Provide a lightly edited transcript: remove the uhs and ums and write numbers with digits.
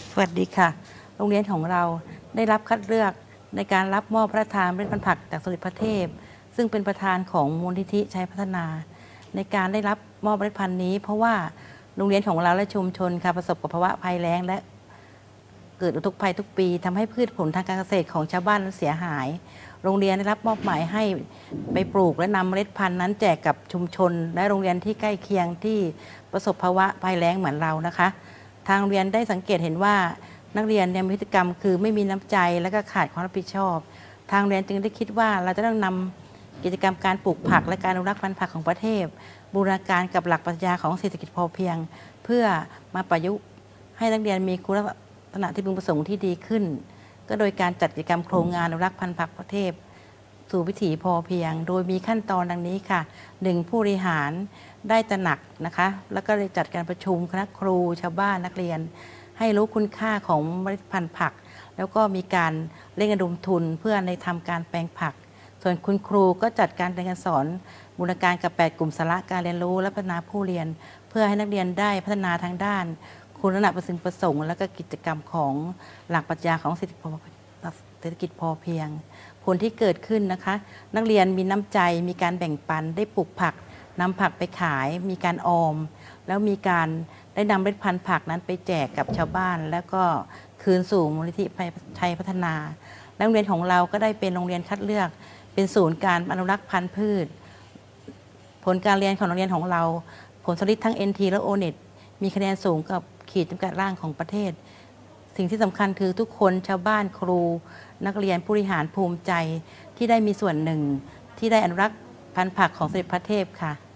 สวัสดีค่ะโรงเรียนของเราได้รับคัดเลือกในการรับมอบพระราชทานเมล็ดพันธุ์ผักจากสมเด็จพระเทพซึ่งเป็นประธานของมูลนิธิชัยพัฒนาในการได้รับมอบเมล็ดพันธุ์นี้เพราะว่าโรงเรียนของเราและชุมชนค่ะประสบกับภาวะภัยแล้งและเกิดอุทกภัยทุกปีทำให้พืชผลทางการเกษตรของชาวบ้านนั้นเสียหายโรงเรียนได้รับมอบหมายให้ไปปลูกและนำเมล็ดพันธุ์นั้นแจกกับชุมชนและโรงเรียนที่ใกล้เคียงที่ประสบภาวะภัยแล้งเหมือนเรานะคะทางโรงเรียนได้สังเกตเห็นว่านักเรียนมีพฤติกรรมคือไม่มีน้ำใจและก็ขาดความรับผิดชอบทางโรงเรียนจึงได้คิดว่าเราจะต้องนำกิจกรรมการปลูกผักและการอนุรักษ์พันธุ์ผักของประเทศบูรณาการกับหลักปรัชญาของเศรษฐกิจพอเพียงเพื่อมาประยุกต์ให้นักเรียนมีคุณลักษณะที่พึงประสงค์ที่ดีขึ้นก็โดยการจัดกิจกรรมโครงงานอนุรักษ์พันธุ์ผักประเทศสู่วิถีพอเพียงโดยมีขั้นตอนดังนี้ค่ะ 1. ผู้บริหารได้ตระหนักนะคะแล้วก็ได้จัดการประชุมคณะครูชาวบ้านนักเรียนให้รู้คุณค่าของเมล็ดพันธุ์ผักแล้วก็มีการเร่งระดมทุนเพื่อในทำการแปลงผักส่วนคุณครูก็จัดการเรียนการสอนบูรณาการกับ8กลุ่มสาระการเรียนรู้และพัฒนาผู้เรียนเพื่อให้นักเรียนได้พัฒนาทางด้านคุณลักษณะประสงค์และก็กิจกรรมของหลักปรัชญาของเศรษฐกิจพอเพียงผลที่เกิดขึ้นนะคะนักเรียนมีน้ำใจมีการแบ่งปันได้ปลูกผักนำผักไปขายมีการออมแล้วมีการได้นำเมล็ดพันธุ์ผักนั้นไปแจกกับชาวบ้านแล้วก็คืนสู่มูลนิธิชัยพัฒนาโรงเรียนของเราก็ได้เป็นโรงเรียนคัดเลือกเป็นศูนย์การอนุรักษ์พันธุ์พืชผลการเรียนของโรงเรียนของเราผลสลิดทั้ง NT และ ONET มีคะแนนสูงกับขีดจำกัดล่างของประเทศสิ่งที่สำคัญคือทุกคนชาวบ้านครูนักเรียนผู้บริหารภูมิใจที่ได้มีส่วนหนึ่งที่ได้อนุรักษ์พันธุ์ผักของสมเด็จพระเทพค่ะ